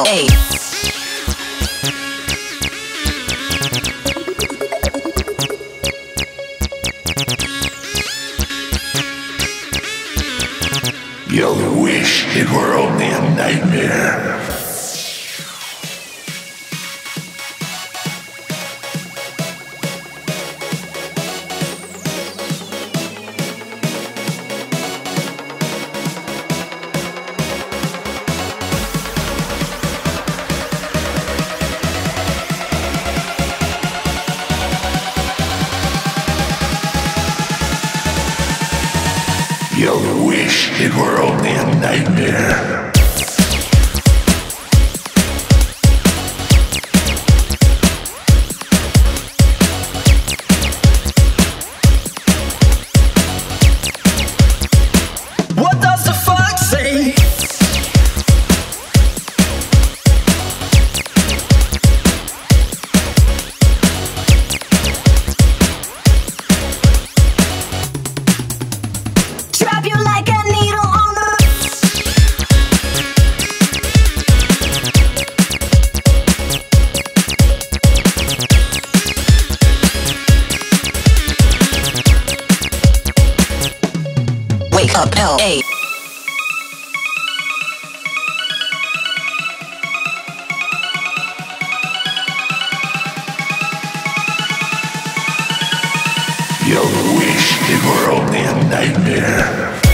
L.A. You'll wish it were only a nightmare. You'll wish it were only a nightmare. What does the fuck say? Trap you like a needle on the Wake up L.A. You'll wish it were only a nightmare.